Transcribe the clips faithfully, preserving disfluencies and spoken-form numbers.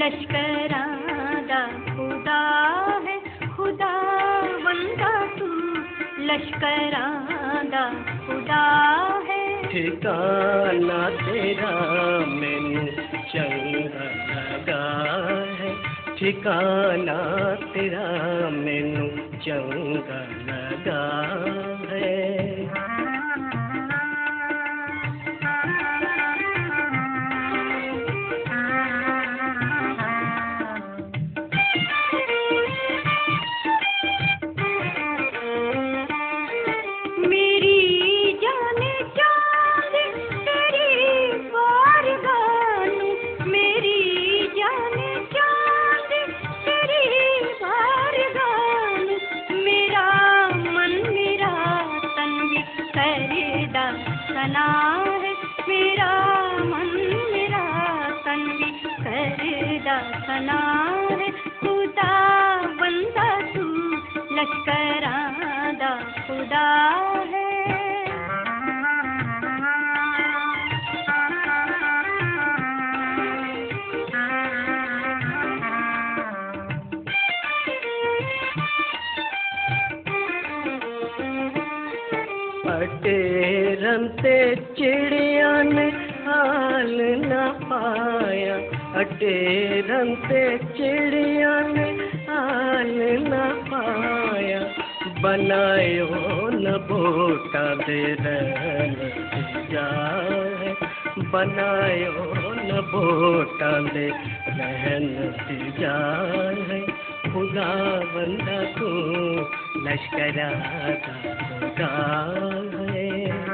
लश्करां दा खुदा है, खुदा बंदा तू लश्करां दा खुदा है। ठिकाना तेरा मैनू चंगा लगा है, ठिकाना तेरा मैनू चंगा लगा है। सना है मेरा मन मेरा तन भी करदा सना है, खुदा बंदा तू लश्करां दा खुदा है। अटेरन ते चिड़िया ने हाल न पाया, अटेरन ते चिड़िया ने हाल न पाया। बनायो न बोटा दे रहन जाए, बनायो न बोटा दे रहन जाए। खुदा बंदा तू लश्करां दा खुदा है।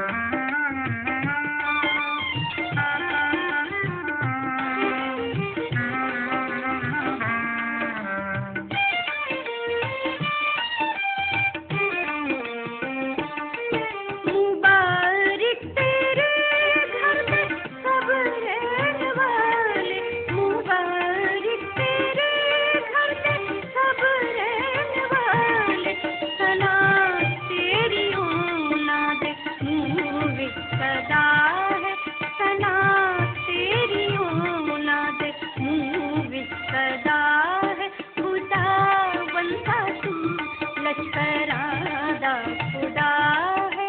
मुबारक तेरे घर में सब रहने वाले, मुबारक तेरे घर में सब रहने वाले। सना तेरी होना दे मुँह सदा है, सना तेरी होना दे मुँह सदा है। खुदा बंदा तू लश्करां दा खुदा है।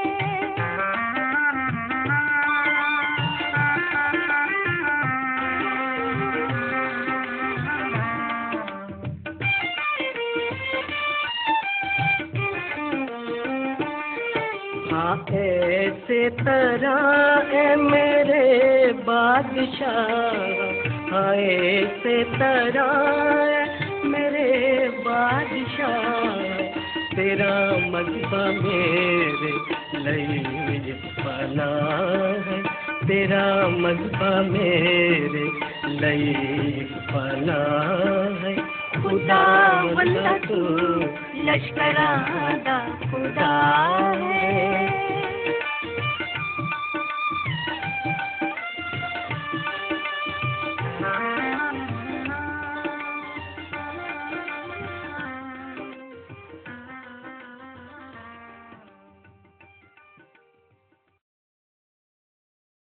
हाँ ऐसे तरह ए मेरे बादशाह, हाँ ऐसे तरह ए मेरे बादशाह। तेरा मजबा मेरे लिए बना है, तेरा मजबा मेरे लिए बना है। खुदा बंदा तू लश्करां दा खुदा है।